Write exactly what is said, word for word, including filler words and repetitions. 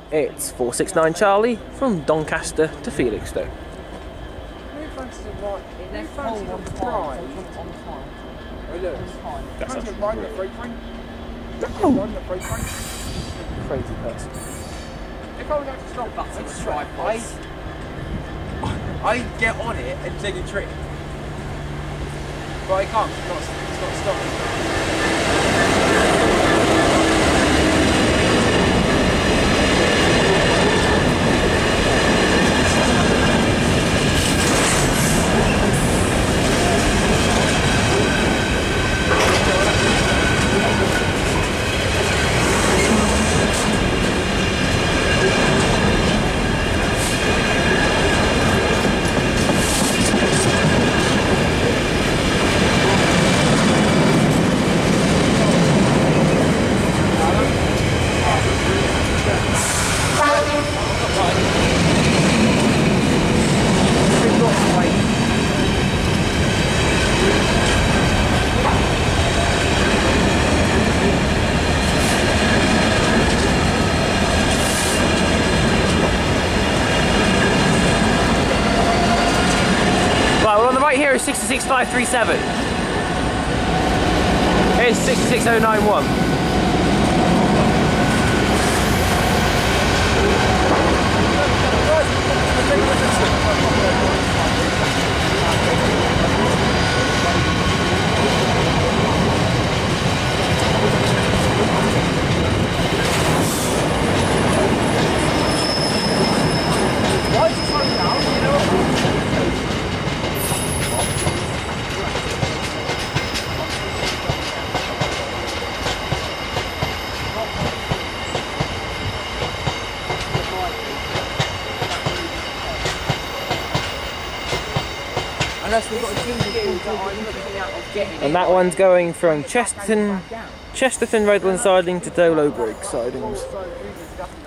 It's four six nine Charlie from Doncaster to Felixstowe. That's a oh. Crazy person. If I was to stop button and tripod, I get on it and take a trick. But I can't, it's not, it's not stopping. Here is sixty-six five three seven. Here's sixty-six oh nine one. Why is it slowing down? You know? Unless we've got a team that I'm looking out of getting. And that one's going from Chesterton, Chesterton Redland siding to Dolo Brig sidings.